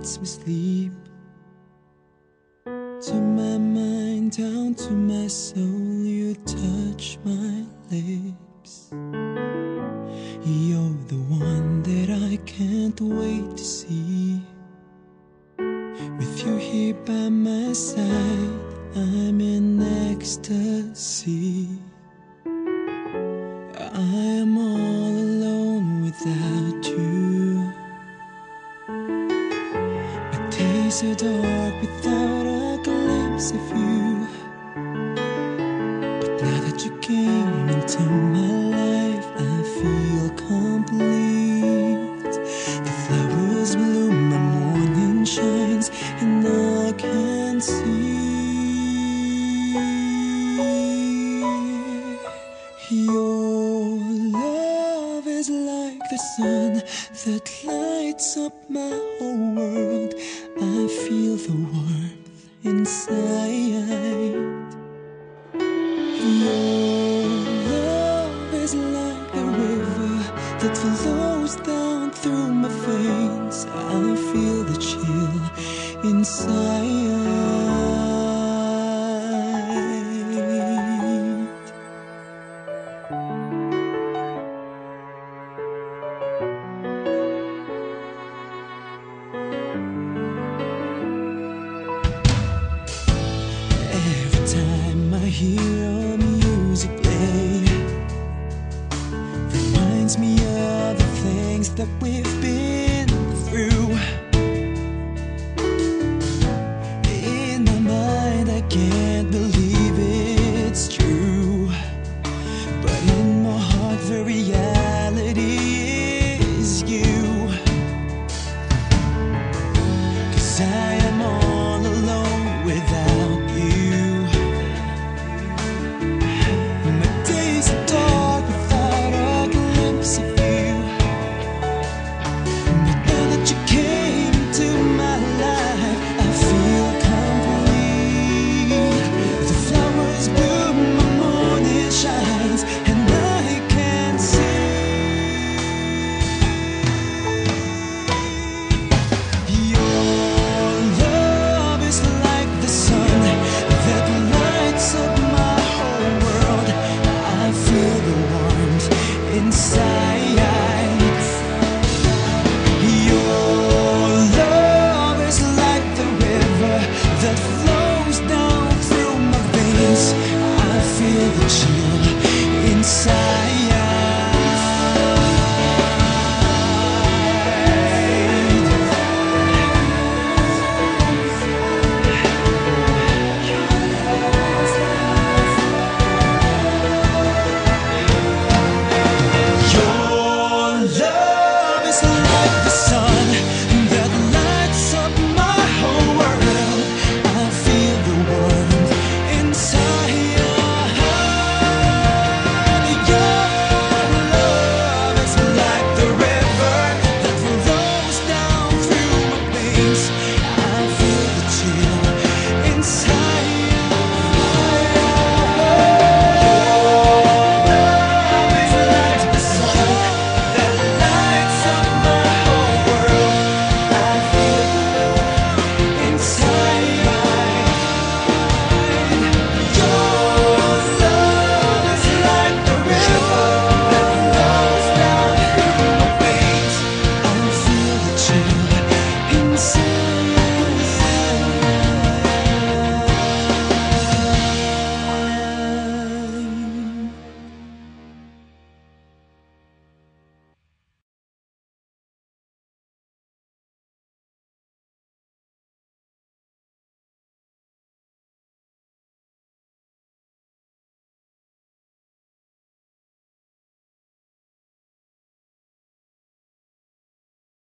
lets me sleep. To my mind, down to my soul, you touch my lips. You're the one that I can't wait to see. With you here by my side, I'm in ecstasy. I am all alone without you. My days are dark without a glimpse of you. But now that you came into my life, I feel complete. The flowers bloom, my morning shines, and I can see your love is like the sun that lights up my whole world. I feel the warmth inside. Your love is like the river that flows down through my veins. I feel the chill inside. Every time I hear your music play, reminds me of the things that we've been through. In my mind, I can't believe it's true, but in my heart, the reality is you. 'Cause I am all alone without you. My days are dark without a glimpse of you. But now that you came into my life, I feel complete. The flowers bloom, my morning shines, and I can see your love is like the sun that lights up my whole world. I feel the warmth inside. Your love is like the river that flows down through my veins. I feel the chill inside. Your love is like the sun that lights up my whole world. I feel the warmth inside. Your love is like the river that flows down through my veins. I feel the chill inside. Chill